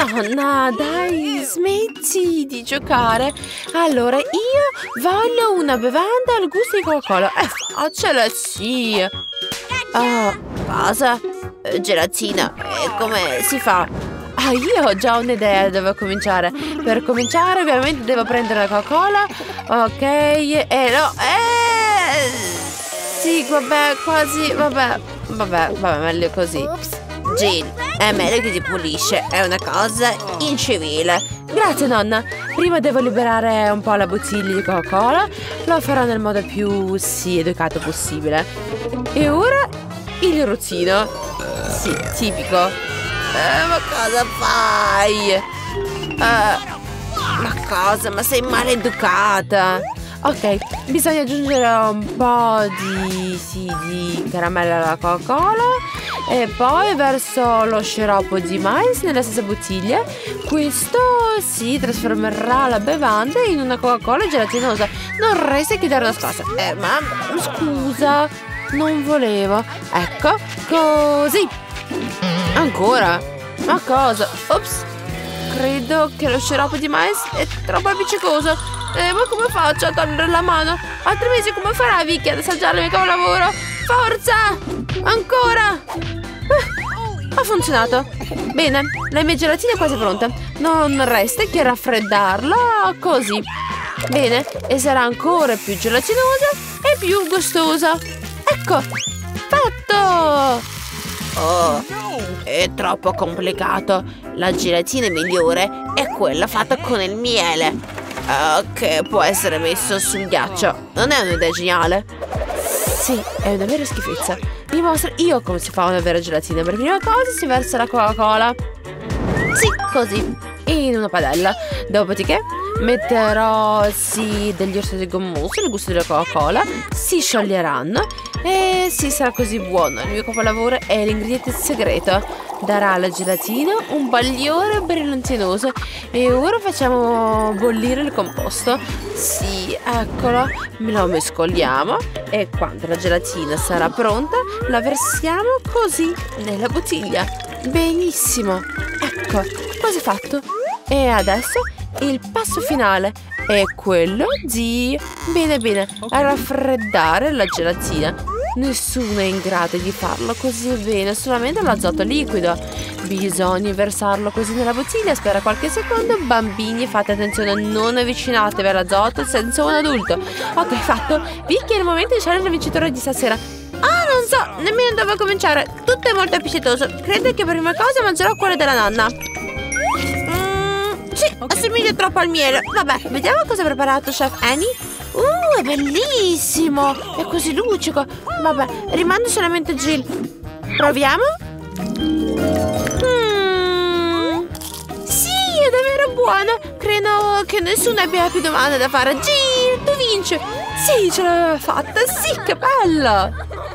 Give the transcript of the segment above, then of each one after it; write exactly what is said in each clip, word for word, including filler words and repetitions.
Nonna, dai, smetti di giocare. Allora, io voglio una bevanda al gusto di Coca-Cola. E eh, faccela, sì. Oh, cosa? Eh, gelatina. E come si fa? Ah, io ho già un'idea dove cominciare. Per cominciare, ovviamente, devo prendere la Coca-Cola. Ok, e eh, no. Eh, sì, vabbè, quasi. Vabbè, vabbè, vabbè, meglio così. Jill, è meglio che ti pulisce. È una cosa incivile. Grazie, nonna. Prima devo liberare un po' la bottiglia di Coca-Cola. Lo farò nel modo più, sì, educato possibile. E ora il routino. Sì, tipico. Eh, ma cosa fai? Eh, ma cosa? Ma sei maleducata. Ok, bisogna aggiungere un po' di, sì, di caramella alla Coca-Cola. E poi verso lo sciroppo di mais nella stessa bottiglia. Questo si trasformerà la bevanda in una Coca-Cola gelatinosa. Non resta che dare una scossa. Eh, ma scusa, non volevo. Ecco, così. Ancora? Ma cosa? Ops. Credo che lo sciroppo di mais è troppo appiccicoso. Eh, ma come faccio a togliere la mano? Altrimenti come farà Vicky ad assaggiare il mio capolavoro? Forza! Ancora! Ah, ha funzionato. Bene, la mia gelatina è quasi pronta. Non resta che raffreddarla così. Bene, e sarà ancora più gelatinosa e più gustosa. Ecco, fatto! Oh, è troppo complicato. La gelatina migliore è quella fatta con il miele, uh, che può essere messo sul ghiaccio. Non è un'idea geniale? Sì, è una vera schifezza. Vi mostro io come si fa una vera gelatina. Per prima cosa si versa la Coca-Cola. Sì, così, in una padella. Dopodiché metterò, sì, degli orsetti gommosi al gusto della Coca-Cola. Si scioglieranno e si sarà così buono. Il mio capolavoro è l'ingrediente segreto. Darà alla gelatina un bagliore brillantinoso. E ora facciamo bollire il composto. Sì, eccolo. Me lo mescoliamo. E quando la gelatina sarà pronta la versiamo così nella bottiglia. Benissimo. Ecco, quasi fatto. E adesso il passo finale è quello di, bene bene, raffreddare la gelatina. Nessuno è in grado di farlo così bene, solamente l'azoto liquido. Bisogna versarlo così nella bottiglia. Spera qualche secondo. Bambini, fate attenzione, non avvicinatevi all'azoto senza un adulto. Ok, fatto. Vicky, è il momento di scegliere il vincitore di stasera. Ah, non so nemmeno dove cominciare. Tutto è molto appetitoso. Credo che per prima cosa mangerò quello della nonna. Sì, okay. Assomiglia troppo al miele. Vabbè, vediamo cosa ha preparato Chef Annie. Uh, è bellissimo. È così lucido. Vabbè, rimando solamente Jill. Proviamo. Mm. Sì, è davvero buono. Credo che nessuno abbia più domande da fare. Jill, tu vinci. Sì, ce l'aveva fatta. Sì, che bella.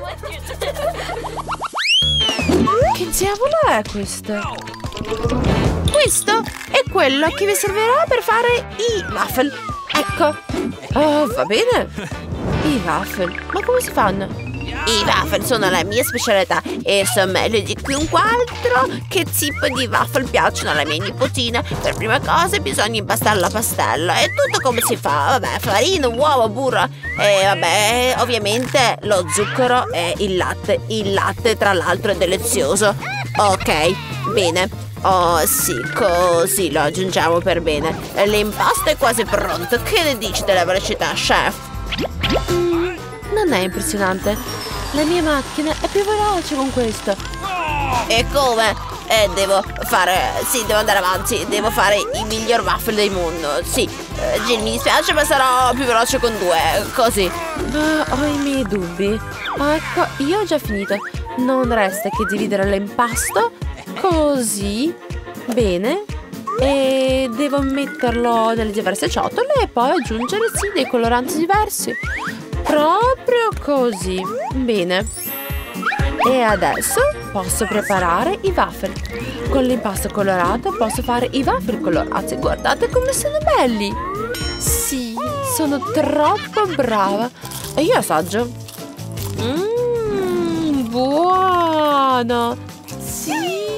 Che diavolo è questo? Questo è quello che vi servirà per fare i waffle. Ecco. Oh, va bene. I waffle. Ma come si fanno? I waffle sono la mia specialità e so meglio di chiunque altro che tipo di waffle piacciono alla mia nipotina. Per prima cosa bisogna impastare la pastella. E tutto come si fa? Vabbè, farina, uovo, burro e vabbè, ovviamente lo zucchero e il latte. Il latte, tra l'altro, è delizioso. Ok, bene. Oh sì, così lo aggiungiamo per bene. L'impasto è quasi pronto. Che ne dici della velocità, chef? Mm, non è impressionante. La mia macchina è più veloce con questo. E come? Eh, devo fare... Sì, devo andare avanti. Devo fare i miglior waffle del mondo. Sì, eh, Jill, mi dispiace, ma sarò più veloce con due. Così. Ah, ho i miei dubbi. Ah, ecco, io ho già finito. Non resta che dividere l'impasto così, bene, e devo metterlo nelle diverse ciotole e poi aggiungere, sì, dei coloranti diversi. Proprio così, bene. E adesso posso preparare i waffle. Con l'impasto colorato posso fare i waffle colorati. Guardate come sono belli. Sì, sono troppo brava. E io assaggio. Mmm, buono. Sì.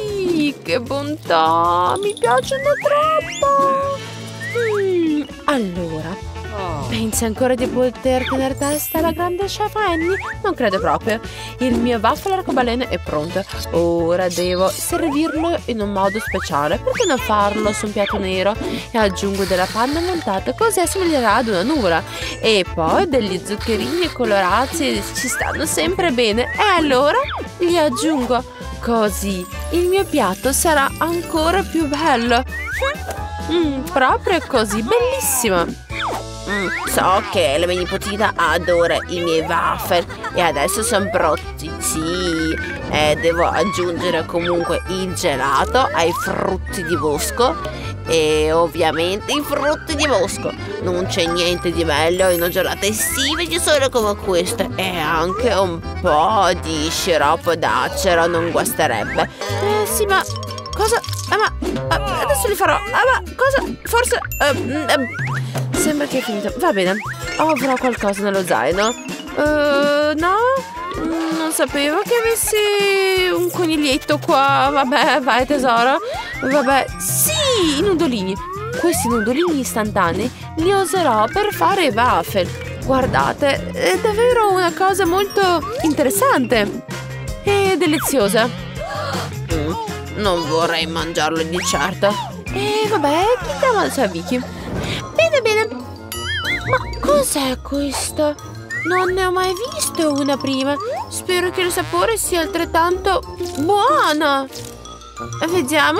Sì, che bontà, mi piacciono troppo. Mm, allora, pensi ancora di poter tenere testa alla grande chef Annie? Non credo proprio. Il mio waffle arcobaleno è pronto. Ora devo servirlo in un modo speciale. Perché non farlo su un piatto nero? E aggiungo della panna montata, così assomiglierà ad una nuvola. E poi degli zuccherini colorati ci stanno sempre bene. E allora li aggiungo. Così il mio piatto sarà ancora più bello. Mm, proprio così, bellissimo. Mm, so che la mia nipotina adora i miei waffle e adesso sono pronti. Sì, eh, devo aggiungere comunque il gelato ai frutti di bosco e ovviamente i frutti di bosco. Non c'è niente di meglio in una giornata estiva di sole come questa e anche un po' di sciroppo d'acero non guasterebbe. Eh sì, ma cosa? Ah, ma adesso li farò. Ah, ma cosa? Forse uh, uh, sembra che è finito. Va bene, avrò qualcosa nello zaino. Uh, no? Non sapevo che avessi un coniglietto qua. Vabbè, vai tesoro. Vabbè, sì, i nudolini. Questi nudolini istantanei li userò per fare i waffle. Guardate, è davvero una cosa molto interessante e deliziosa. Mm, non vorrei mangiarlo di certo. E vabbè, chiediamo al suo Vicky. Bene, bene. Ma cos'è questo? Non ne ho mai visto una prima. Spero che il sapore sia altrettanto buono. Vediamo.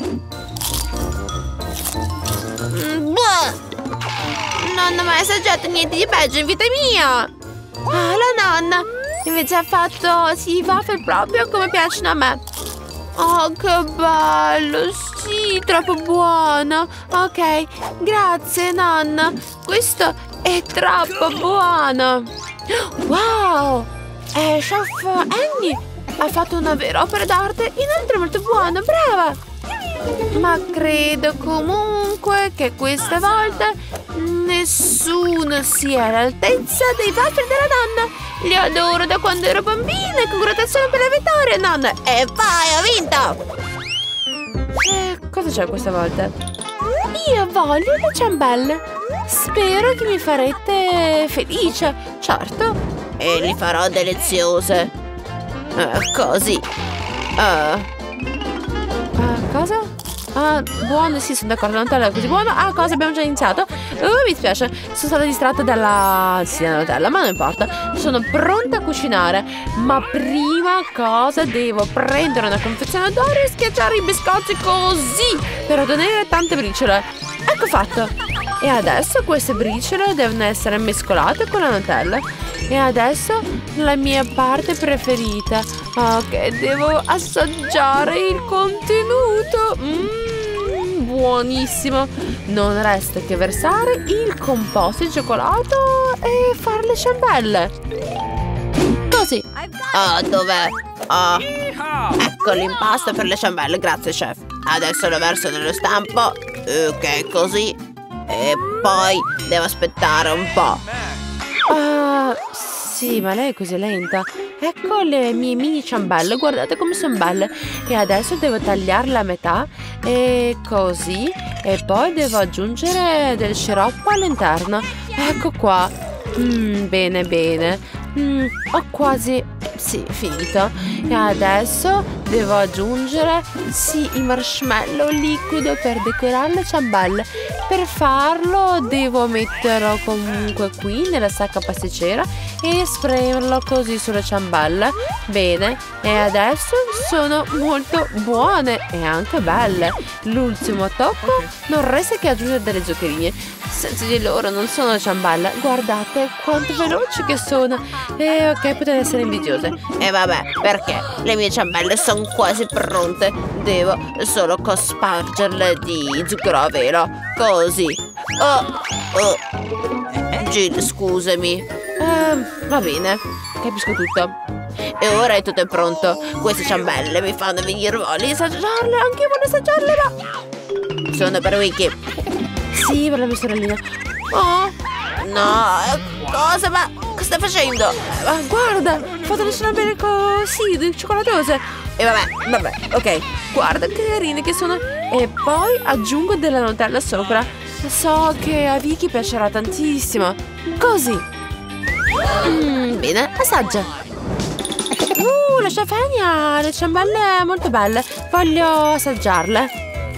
Mm, non ho mai assaggiato niente di peggio in vita mia. Ah, la nonna invece ha fatto sì, waffle proprio come piacciono a me. Oh, che bello! Sì, troppo buono! Ok, grazie, nonna! Questo è troppo buono! Wow! Eh, chef Annie ha fatto una vera opera d'arte, inoltre molto buona, brava! Ma credo comunque che questa volta nessuno sia all'altezza dei waffle della nonna! Li adoro da quando ero bambina e congratulazioni per la vittoria, nonna! E vai, ho vinto! Eh, cosa c'è questa volta? Io voglio le ciambelle! Spero che mi farete felice, certo! E li farò deliziose! Eh, così! Uh. Uh, cosa? Ah, buono, sì, sono d'accordo, non è così buono. Ah, cosa, abbiamo già iniziato? Uh, mi spiace, sono stata distratta dalla... sì, dalla Nutella, ma non importa. Sono pronta a cucinare. Ma prima cosa devo prendere una confezione d'oro e schiacciare i biscotti così per ottenere tante briciole. Ecco fatto. E adesso queste briciole devono essere mescolate con la Nutella. E adesso la mia parte preferita. Ok, devo assaggiare il contenuto. Mmm, buonissimo. Non resta che versare il composto di cioccolato e fare le ciambelle. Così. Ah, dov'è? Ah, ecco l'impasto per le ciambelle. Grazie, chef. Adesso lo verso nello stampo. Ok, così. E poi devo aspettare un po'. Ah, sì, ma lei è così lenta. Ecco le mie mini ciambelle, guardate come sono belle. E adesso devo tagliarle a metà. E così. E poi devo aggiungere del sciroppo all'interno. Ecco qua. Mm, bene, bene. Mm, ho quasi... sì, finito. E adesso devo aggiungere, sì, il marshmallow liquido per decorare le ciambelle. Per farlo devo metterlo comunque qui nella sacca pasticcera e spremerlo così sulle ciambelle. Bene, e adesso sono molto buone e anche belle. L'ultimo tocco non resta che aggiungere delle zuccherine. Senza di loro non sono ciambelle. Guardate quanto veloci che sono. E ok, potete essere invidiose. E vabbè, perché le mie ciambelle sono quasi pronte. Devo solo cospargerle di zucchero a velo. Così. Oh, oh. Jill, scusami. Eh, va bene, capisco tutto. E ora è tutto pronto. Queste ciambelle mi fanno venire voglia di assaggiarle. Anche io voglio assaggiarle, ma... sono per Vicky. Sì, per la mia sorellina. Oh, no, cosa? Ma cosa stai facendo? Ma guarda, ho fatto le ciambelle così, cioccolatose. E vabbè, vabbè, ok. guarda che carini che sono. E poi aggiungo della Nutella sopra. So che a Vicky piacerà tantissimo. Così. Mm, bene, assaggia. Uh, la Stefania ha le ciambelle molto belle. Voglio assaggiarle.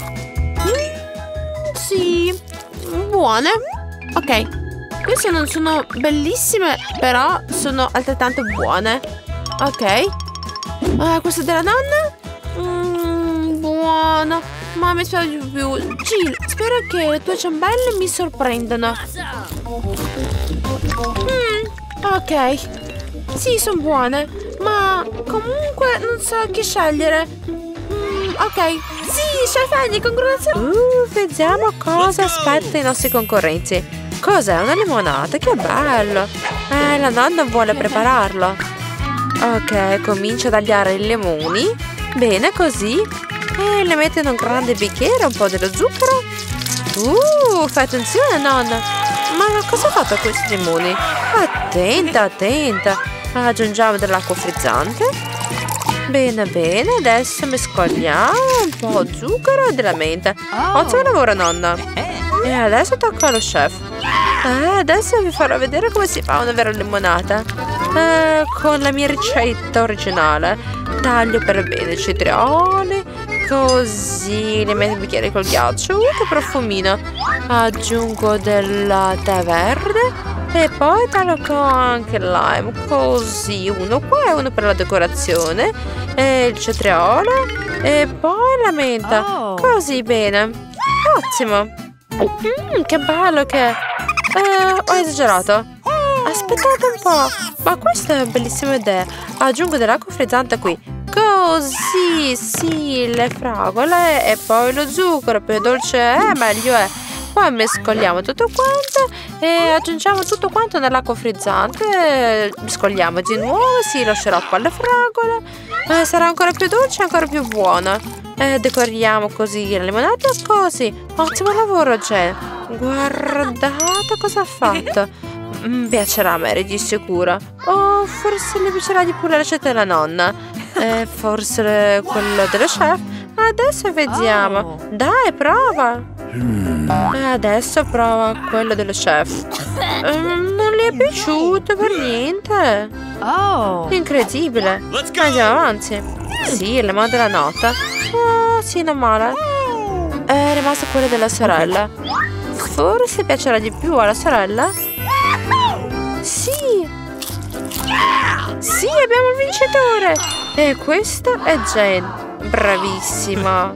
Mm, sì, buone. Ok. Queste non sono bellissime, però sono altrettanto buone. Ok. Uh, questa della nonna? Mm, buona. Ma mi spiace di più. Jill, spero che le tue ciambelle mi sorprendano. Mm, ok. Sì, sono buone. Ma comunque non so chi scegliere. Mm, ok. Sì, Stefania, congratulazioni. Uh, vediamo cosa aspetta i nostri concorrenti. Cos'è? Una limonata? Che bello! Eh, la nonna vuole prepararlo. Ok, comincia a tagliare i limoni. Bene, così. E le mette in un grande bicchiere un po' dello zucchero. Uh, fai attenzione, nonna. Ma cosa ha fatto a questi limoni? Attenta, attenta. Aggiungiamo dell'acqua frizzante. Bene, bene. Adesso mescoliamo un po' di zucchero e della menta. Ottimo lavoro, nonna. E adesso tocca allo chef. Eh, adesso vi farò vedere come si fa una vera limonata. Eh, con la mia ricetta originale. Taglio per bene i cetrioli. Così li metto in bicchiere col ghiaccio. Uh, che profumino. Aggiungo del tè verde. E poi taglio anche il lime. Così, uno qua e uno per la decorazione. E il cetriolo. E poi la menta. Così, bene. Ottimo. Mm, che bello che è. Eh, ho esagerato. Aspettate un po'. Ma questa è una bellissima idea. Aggiungo dell'acqua frizzante qui. Così, sì, le fragole e poi lo zucchero. Più dolce è, meglio è. Poi mescoliamo tutto quanto e aggiungiamo tutto quanto nell'acqua frizzante. Mescoliamo di nuovo, sì, lo sciroppo alle fragole. Eh, sarà ancora più dolce e ancora più buona. Eh, decoriamo così la limonata, così. Ottimo lavoro, Jen. Guardate cosa ha fatto. Mi piacerà a Mary di sicuro. Oh, forse le piacerà di più la ricetta della nonna. Eh, forse quello dello chef. Adesso vediamo. Dai, prova. Adesso prova quello dello chef. Eh, non le è piaciuto per niente. Oh, incredibile. Andiamo avanti. Sì, le mando la nota. Oh, sì, non male. È rimasta quella della sorella. Forse piacerà di più alla sorella. Sì. Sì, abbiamo il vincitore. E questa è Jane. Bravissima.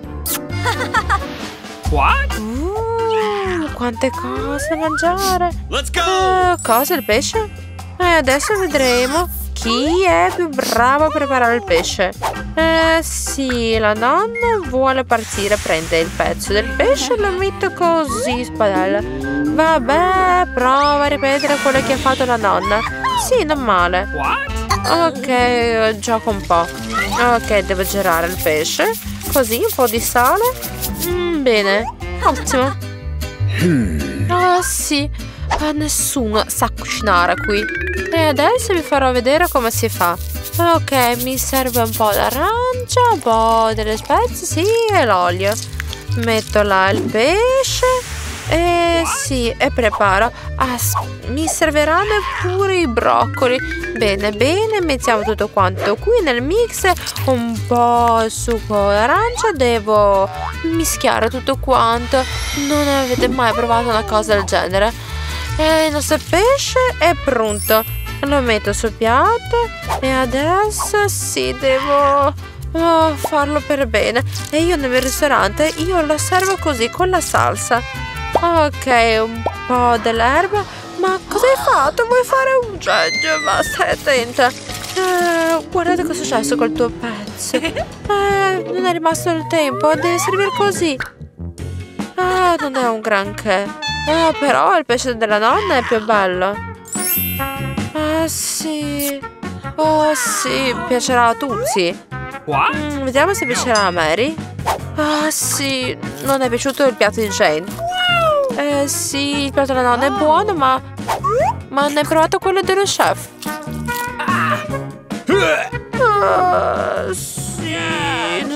What? Uh, quante cose da mangiare. Let's go! Uh, cosa, il pesce? E adesso vedremo chi è più bravo a preparare il pesce. Eh sì, la nonna vuole partire. Prende il pezzo del pesce e lo mette così in padella. Vabbè, prova a ripetere quello che ha fatto la nonna. Sì, non male. Ok, gioco un po'. Ok, devo girare il pesce. Così, un po' di sale. Mm, bene, ottimo. Ah sì, ah, nessuno sa cucinare qui. E adesso vi farò vedere come si fa. Ok, mi serve un po' d'arancia, un po' delle spezie, sì, e l'olio. Metto là il pesce. E sì, e preparo. Ah, mi serviranno pure i broccoli. Bene, bene, mettiamo tutto quanto qui nel mix. Un po' il succo d'arancia. Devo mischiare tutto quanto. Non avete mai provato una cosa del genere. E il nostro pesce è pronto. Lo metto sul piatto. E adesso sì, devo oh, farlo per bene. E io nel mio ristorante io lo servo così con la salsa. Ok, un po' dell'erba. Ma cosa hai fatto? Vuoi fare un geggio? Ma stai attenta. Eh, guardate cosa è successo col tuo pezzo. Eh, non è rimasto il tempo. Deve servire così. Ah, non è un granché. Ah, però il pesce della nonna è più bello. Ah, sì. Oh, sì, piacerà a tutti. Mm, vediamo se piacerà a Mary. Ah, sì, non è piaciuto il piatto di Jane. Eh sì, il piatto della nonna è buono, ma ma non hai provato quello dello chef? Ah, sì, non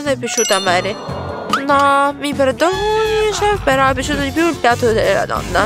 è piaciuta a Mary. No, mi perdoni, chef, però è piaciuto di più il piatto della nonna.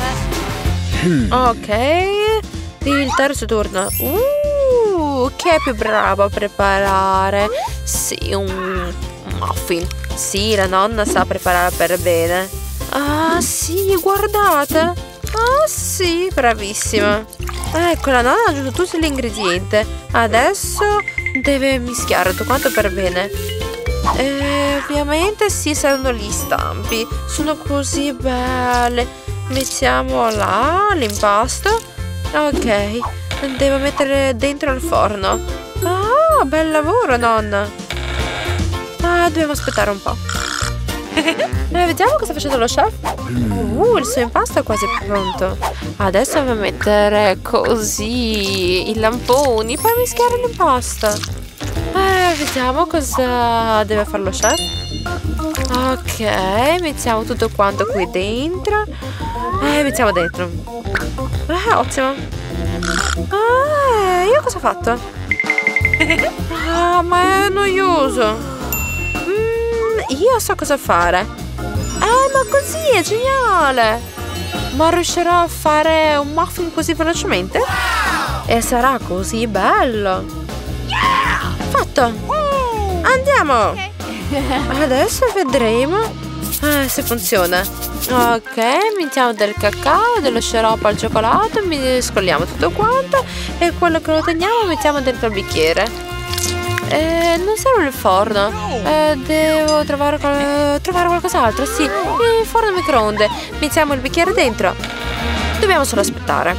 Ok, il terzo turno. Uh, chi è più bravo a preparare? Sì, un muffin. Sì, la nonna sa preparare per bene. Ah, sì, guardate. Ah, sì, bravissima. Ecco, la nonna ha aggiunto tutti gli ingredienti. Adesso deve mischiare tutto quanto per bene. E ovviamente sì, servono gli stampi. Sono così belle. Mettiamo là l'impasto. Ok, devo mettere dentro il forno. Ah, bel lavoro, nonna. Ah, dobbiamo aspettare un po'. Eh, vediamo cosa sta facendo lo chef. Uh, il suo impasto è quasi pronto. Adesso devo mettere così i lamponi, poi mischiare l'impasto. Eh, vediamo cosa deve fare lo chef. Ok, mettiamo tutto quanto qui dentro. Eh, mettiamo dentro. Eh, ottimo. Ah, io cosa ho fatto? Ah, ma è noioso. Mm, io so cosa fare. Eh, ma così è geniale. Ma riuscirò a fare un muffin così velocemente? E sarà così bello. Fatto. Andiamo. Adesso vedremo eh, se funziona. Ok, mettiamo del cacao, dello sciroppo al cioccolato, mescoliamo tutto quanto e quello che lo teniamo mettiamo dentro il bicchiere. Eh, non serve il forno. Eh, devo trovare, qual trovare qualcos'altro. Sì, il forno microonde. Mettiamo il bicchiere dentro. Dobbiamo solo aspettare.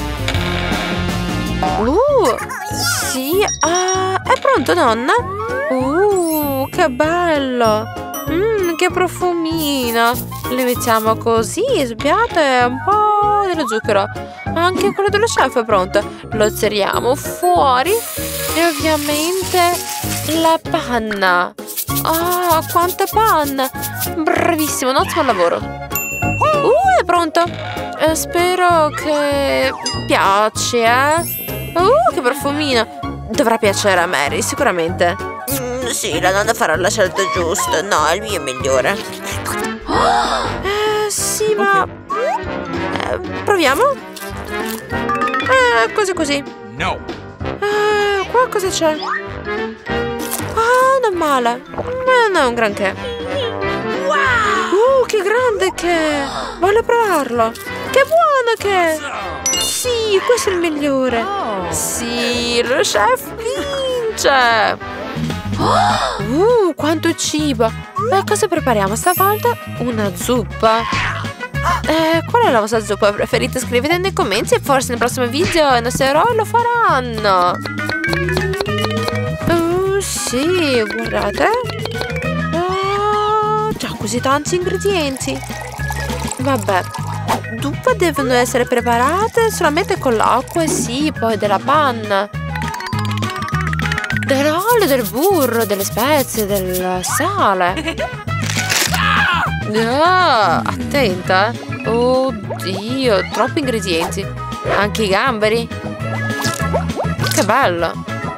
Uh, sì, ah, è pronto, nonna? Uh, che bello! Mmm, che profumino! Le mettiamo così sul piatto e un po' dello zucchero. Anche quello dello chef è pronto. Lo tiriamo fuori e ovviamente la panna. Ah, oh, quanta panna! Bravissimo, un ottimo lavoro. Uh, è pronto! Eh, spero che piace, eh? Uh, che profumino! Dovrà piacere a Mary, sicuramente. Mm, sì, la nonna farà la scelta giusta. No, il mio è migliore. Eh, sì, ma... Eh, proviamo? Eh, così così. No. Eh, qua cosa c'è? Ah, non male. Ma non è un granché. Uh, che grande che è! Voglio provarlo. Che buono che è! Sì, questo è il migliore. Sì, lo chef vince. Uh, quanto cibo. E cosa prepariamo stavolta? Una zuppa. Eh, qual è la vostra zuppa preferita? Scrivete nei commenti e forse nel prossimo video i nostri eroi lo faranno. Uh, sì, guardate. Oh, già così tanti ingredienti. Vabbè, zuppa devono essere preparate solamente con l'acqua e sì, poi della panna, dell'olio, del burro, delle spezie, del sale. Ah, attenta. Oddio, troppi ingredienti. Anche i gamberi. Che bello.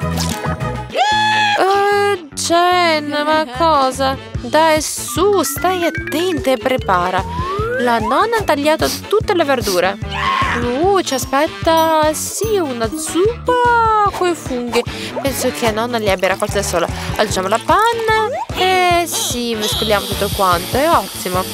Uh, Jen, ma cosa? Dai su, stai attenta e prepara. La nonna ha tagliato tutte le verdure. Uh, ci aspetta, sì, una zuppa con i funghi. Penso che nonna li abbia raccolti da sola. Aggiungiamo la panna e sì, mescoliamo tutto quanto. È ottimo.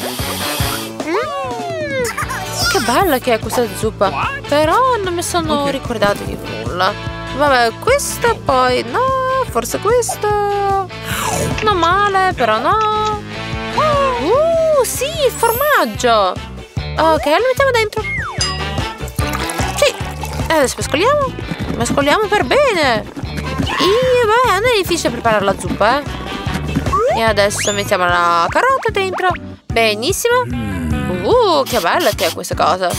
Mm, che bella che è questa zuppa. Però non mi sono okay. ricordata di nulla. Vabbè, questo poi no, forse questo. Non male, però no. Uh, sì, il formaggio. Ok, lo mettiamo dentro. Sì, e adesso mescoliamo. Mescoliamo per bene. E beh, non è difficile preparare la zuppa, eh. E adesso mettiamo la carota dentro. Benissimo. Uh, che bella che è questa cosa.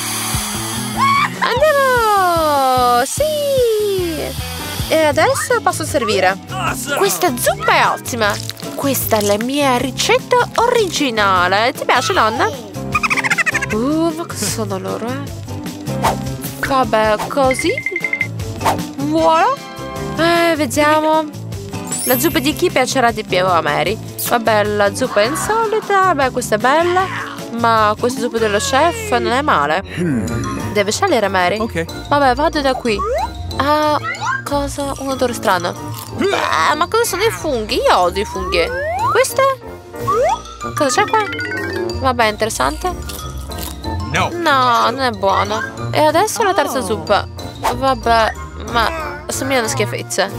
Andiamo. Sì. E adesso posso servire. Questa zuppa è ottima. Questa è la mia ricetta originale. Ti piace, nonna? Uh, ma cosa sono loro, eh? Vabbè, così. Voilà. Eh, vediamo. La zuppa di chi piacerà di più a Mary? Vabbè, la zuppa è insolita. Beh, questa è bella. Ma questa zuppa dello chef non è male. Deve scegliere Mary. Ok. Vabbè, vado da qui. Ah, cosa? Un odore strano. Beh, ma cosa sono i funghi? Io odio i funghi. Queste? Cosa c'è qua? Vabbè, interessante. No. No, non è buono. E adesso la terza zuppa. Vabbè, ma assomigliano schifezze.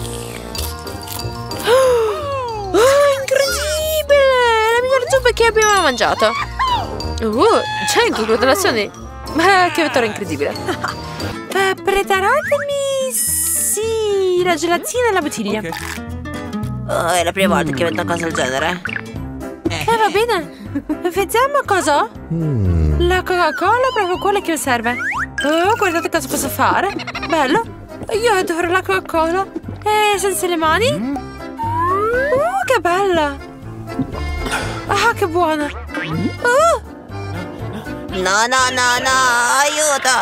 Oh, incredibile! La migliore zuppa che abbiamo mai mangiato. Uh, cento congratulazioni. Ma che vettore incredibile. Eh, preparatemi, sì, la gelatina e la bottiglia. Ok. Oh, è la prima volta che vedo una cosa del genere. Eh, va bene. Vediamo cosa ho. La Coca-Cola è proprio quella che mi serve. Oh, guardate cosa posso fare. Bello. Io adoro la Coca-Cola. E senza le mani. Uh, che bella. Ah, che buona. Uh. No, no, no, no, aiuto.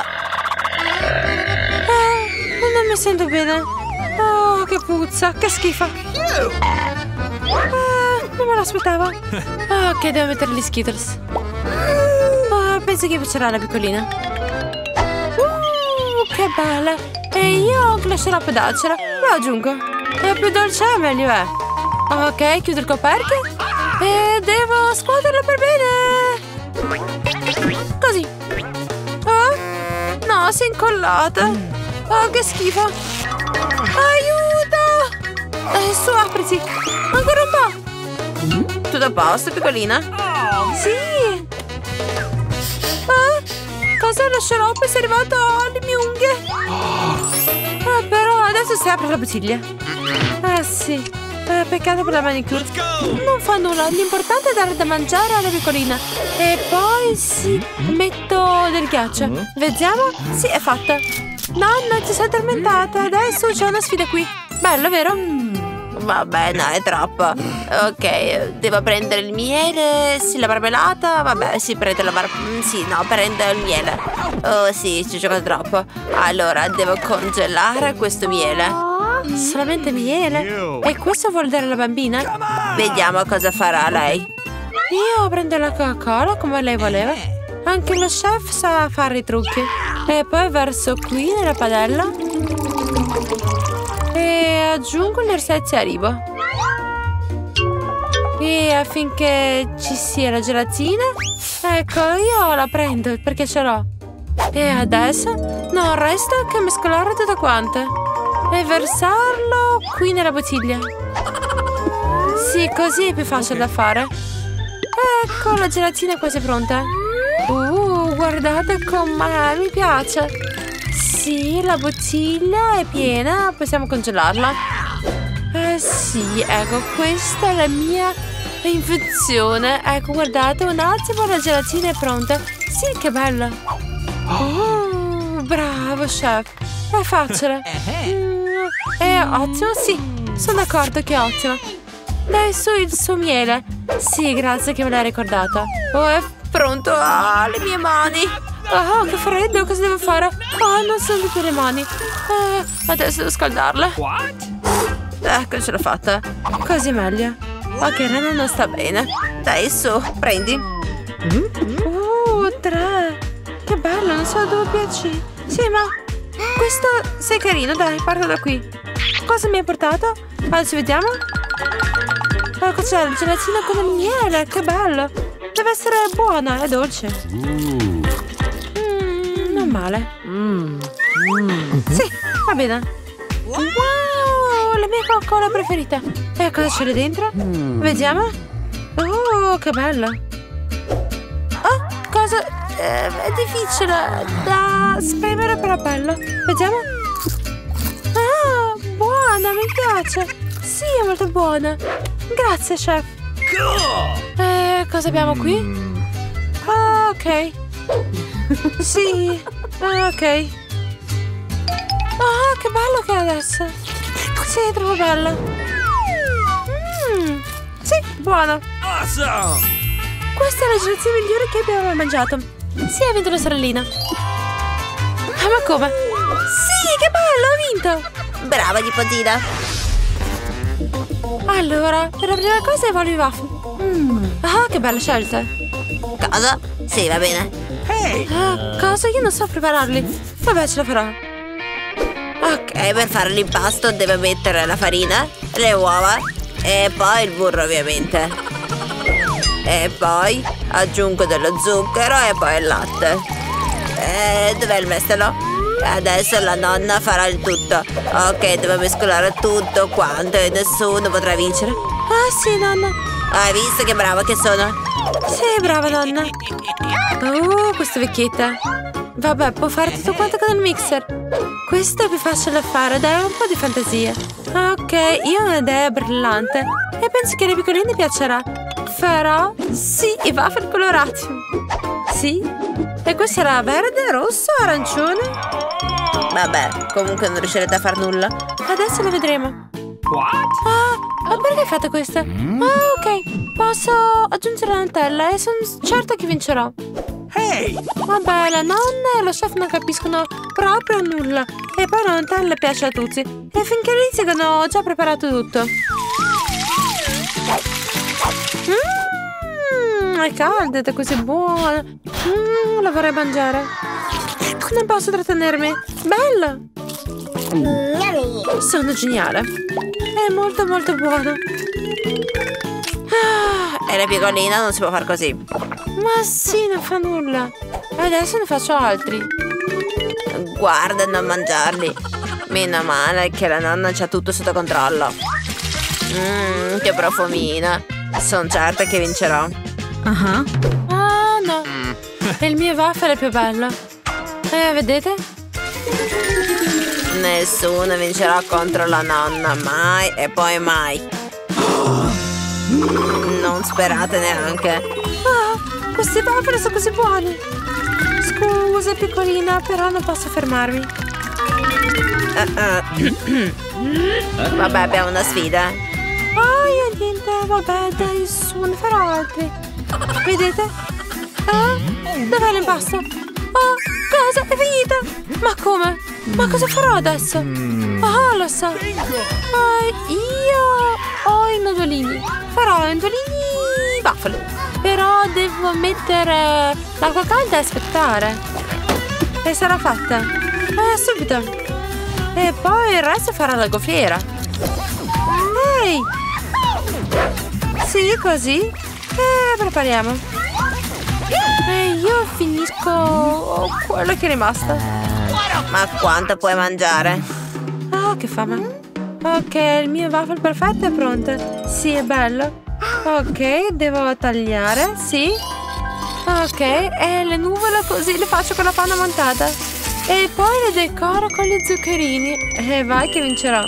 Eh, non mi sento bene. Oh, che puzza, che schifo. Eh, non me l'aspettavo. Oh, ok, devo mettere gli Skittles. Oh, penso che piacerà la piccolina. Uh, che bella. E io ho anche la sciroppo d'acero. Lo aggiungo. E più dolce è, meglio è. Ok, chiudo il coperchio. E devo scuoterlo per bene. Così. Oh, no, si è incollata. Oh, che schifo. Aiuto. Eh, su, apriti. Ancora un po'. Tutto a posto, piccolina? Sì. Oh, cosa? Lo sciroppo è arrivato alle mie unghie. Ah, però adesso si apre la bottiglia. Ah, sì. Eh, peccato per la manicure. Non fa nulla, l'importante è dare da mangiare alla piccolina. E poi sì, metto del ghiaccio. Vediamo? Sì, è fatta. Nonna, ti sei addormentata. Adesso c'è una sfida qui. Bello, vero? Vabbè, no, è troppo. Ok, devo prendere il miele. Sì, la marmellata. Vabbè, sì, prendo la marmellata. Sì, no, prendo il miele. Oh, sì, ci ho giocato troppo. Allora, devo congelare questo miele. Solamente miele? E questo vuol dare alla bambina? Vediamo cosa farà lei. Io prendo la Coca-Cola come lei voleva. Anche lo chef sa fare i trucchi. E poi verso qui nella padella. E aggiungo gli orsetti a ribo. E affinché ci sia la gelatina. Ecco, io la prendo perché ce l'ho. E adesso non resta che mescolare tutto quanto e versarlo qui nella bottiglia. Sì, così è più facile da fare. Ecco, la gelatina è quasi pronta. Uh, guardate com'è, mi piace. Sì, la bottiglia è piena, possiamo congelarla. Eh sì, ecco, questa è la mia invenzione. Ecco, guardate, un attimo, la gelatina è pronta. Sì, che bella. Oh, bravo, chef. È facile. Mm, è ottimo, sì. Sono d'accordo che è ottimo. Dai su il suo miele. Sì, grazie che me l'hai ricordata. Oh, è pronto. Ah, le mie mani. Oh, che freddo, cosa devo fare? Oh, non sono più le mani. Eh, adesso devo scaldarle. Ecco, ce l'ho fatta. Così meglio. Ok, Rena non sta bene. Dai, su, prendi. Uh, tre. Che bello, non so dove piaci. Sì, ma questo sei carino, dai, parto da qui. Cosa mi hai portato? Adesso vediamo. Ecco, c'è la gelatina con il miele, che bello. Deve essere buona, è dolce. Mm, non male. Mm. Mm. Sì, va bene. Wow, la mia Coca-Cola preferita. E cosa c'è lì dentro? Mm. Vediamo. Oh, che bello. Oh, cosa? Eh, è difficile da spremere, però bello. Vediamo. Ah, buona, mi piace. Sì, è molto buona. Grazie, chef. Eh, cosa abbiamo qui? Ah, ok. Sì, ah, ok. Ah, che bello che è adesso. Sì, è troppo bello. Mm, sì, buono. Awesome! Questa è la gelatina migliore che abbiamo mai mangiato. Sì, ha vinto la sorellina. Ah, ma come? Sì, che bello, ha vinto. Brava, nipotina. Allora, per la prima cosa voglio i waffle. Mm. Ah, che bella scelta. Cosa? Sì, va bene. Ah, cosa? Io non so prepararli. Vabbè, ce la farò. Ok, per fare l'impasto deve mettere la farina, le uova e poi il burro ovviamente. E poi aggiungo dello zucchero e poi il latte. E dov'è il mestolo? Adesso la nonna farà il tutto. Ok, devo mescolare tutto quanto e nessuno potrà vincere. Ah, sì, nonna. Hai visto che brava che sono? Sì, brava nonna. Oh, questa vecchietta. Vabbè, può fare tutto quanto con il mixer. Questo è più facile da fare, dai, un po' di fantasia. Ok, io ho un'idea brillante e penso che ai piccolini piacerà. Farò, sì, i waffle colorati. Sì, e questo sarà verde, rosso, arancione. Vabbè, comunque non riuscirete a far nulla. Adesso lo vedremo. What? Ah, ma perché fate questo? Mm? Ah, ok, posso aggiungere la Nutella e sono certa che vincerò. Hey! Vabbè, la nonna e lo chef non capiscono proprio nulla. E poi la Nutella piace a tutti. E finché iniziano ho già preparato tutto. Mmm, è calda ed è così buona. Mmm, la vorrei mangiare. Non posso trattenermi. Bello! Sono geniale. È molto molto buono. E la piccolina non si può far così. Ma sì, non fa nulla. Adesso ne faccio altri. Guarda, non mangiarli. Meno male che la nonna c'ha tutto sotto controllo. Mmm, che profumina. Sono certa che vincerò. Ah, no. Il mio waffle è più bello. Eh, vedete? Nessuno vincerà contro la nonna, mai e poi mai. Non sperate neanche. Ah, questi waffle sono così buoni. Scusa, piccolina, però non posso fermarmi. Uh, uh. Vabbè, abbiamo una sfida. Oh, io niente, vabbè, dai, su, ne farò altri. Vedete? Ah, dov'è l'impasto? Oh, cosa? È finita? Ma come? Ma cosa farò adesso? Ah, lo so. Ah, io ho i nodolini. Farò i nodolini waffle. Però devo mettere l'acqua calda e aspettare. E sarà fatta. Eh, subito. E poi il resto farà la goffiera. Ehi! Sì, così. E prepariamo. E io finisco quello che è rimasto. Ma quanto puoi mangiare? Oh, che fame. Ok, il mio waffle perfetto è pronto. Sì, è bello. Ok, devo tagliare, sì. Ok, e le nuvole così le faccio con la panna montata. E poi le decoro con gli zuccherini. E vai che vincerò.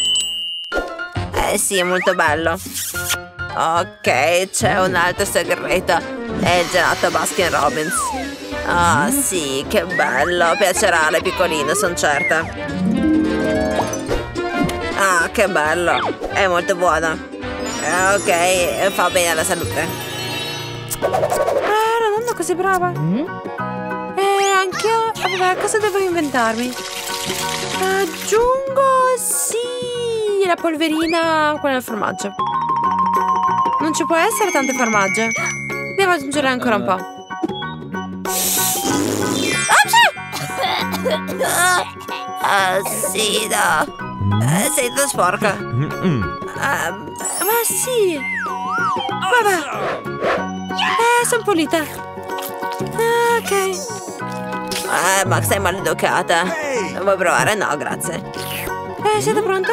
Eh sì, è molto bello. Ok, c'è un altro segreto. È il gelato Baskin Robbins. Ah, sì, che bello. Piacerà alle piccoline, sono certa. Ah, che bello. È molto buono. Eh, ok, fa bene alla salute. Ah, la nonna è così brava. E anch'io. Vabbè, cosa devo inventarmi? Aggiungo, sì, la polverina, quella del formaggio. Non ci può essere tanto formaggio. Devo aggiungere ancora un po'. Ah, sì, no. Eh, sei tutta sporca. Ah, ma sì. Vabbè. Eh, sono pulita. Ah, ok. Eh, ma sei maleducata. Vuoi provare? No, grazie. Eh, siete pronte?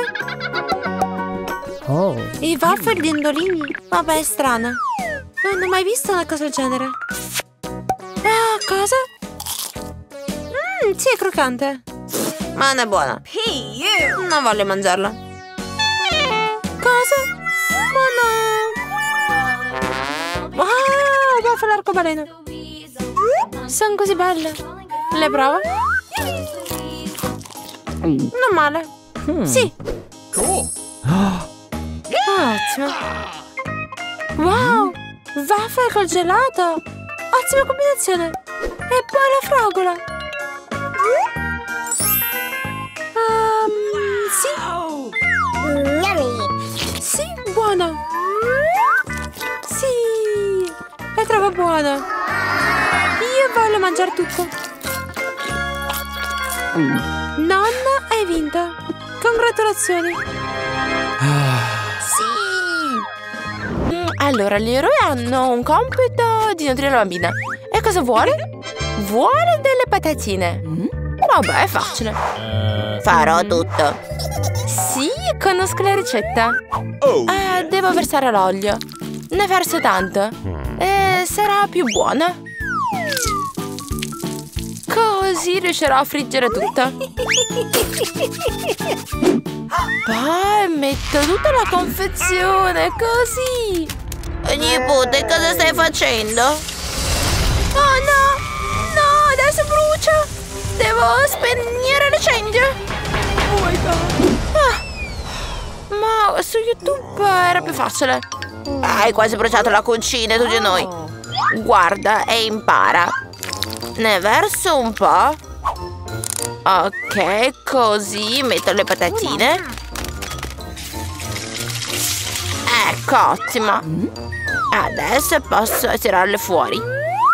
Oh. I waffle di indolini. Vabbè, è strano. Non ho mai visto una cosa del genere. Ah, cosa? Mmm, sì, è croccante. Ma non è buona. Non voglio mangiarla. Cosa? Ma no. Wow, waffle arcobaleno. Sono così belle. Le provo? Non male. Sì. Cool. Ottimo. Wow, waffle col gelato. Ottima combinazione. E poi la fragola. Um, sì. Sì, buono! Sì! È troppo buono! Io voglio mangiare tutto! Nonna, hai vinto! Congratulazioni! Sì! Allora, gli eroi hanno un compito di nutrire la bambina. E cosa vuole? Vuole delle patatine. Vabbè, è facile. Farò tutto. Sì, conosco la ricetta. Oh. Eh, devo versare l'olio. Ne verso tanto. E sarà più buona. Così riuscirò a friggere tutto. Poi metto tutta la confezione, così. Nipote, cosa stai facendo? Oh no! No, adesso brucia! Devo spegnere l'incendio! Oh my god! Ah, ma su YouTube era più facile. Hai quasi bruciato la cucina, tu di noi. Guarda e impara. Ne verso un po'. Ok, così metto le patatine. Ecco, ottima. Adesso posso tirarle fuori.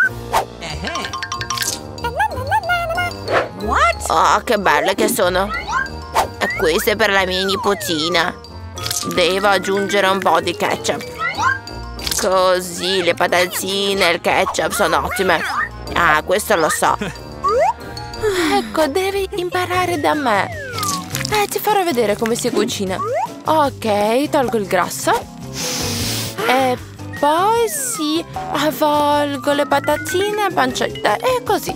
Oh, che belle che sono. E queste per la mia nipotina. Devo aggiungere un po' di ketchup. Così le patatine e il ketchup sono ottime. Ah, questo lo so. Ecco, devi imparare da me. Eh, ti farò vedere come si cucina. Ok, tolgo il grasso. E poi si avvolgo le patatine a pancetta. E così.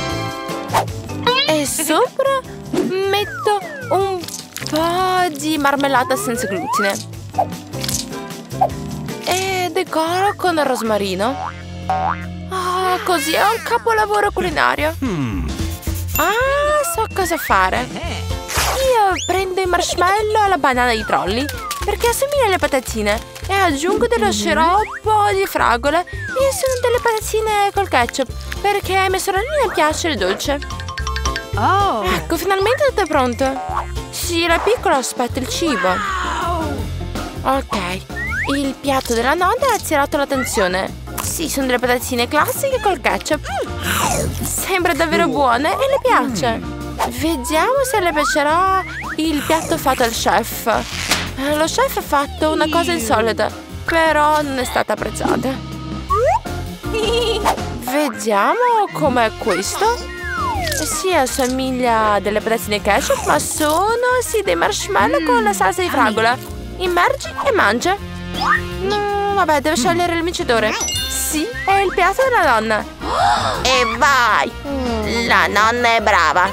E sopra metto un po' di marmellata senza glutine. E decoro con il rosmarino. Ah, così è un capolavoro culinario. Ah, so cosa fare. Io prendo i marshmallow alla banana di Trolli perché assomiglia alle patatine e aggiungo dello sciroppo di fragole e sono delle patatine col ketchup perché a mia sorellina piace il dolce. Oh. Ecco, finalmente tutto è pronto. Sì, la piccola aspetta il cibo. Ok, il piatto della nonna ha attirato l'attenzione. Sì, sono delle patatine classiche col ketchup. Sembra davvero buone e le piace. Vediamo se le piacerà il piatto fatto al chef. Lo chef ha fatto una cosa insolita, però non è stata apprezzata. Vediamo com'è questo. Sì, assomiglia a delle patatine ketchup, ma sono sì dei marshmallow con la salsa di fragola. Immergi e mangia. Mm, vabbè, devo scegliere il vincitore. Sì, è il piatto della nonna. E vai! La nonna è brava.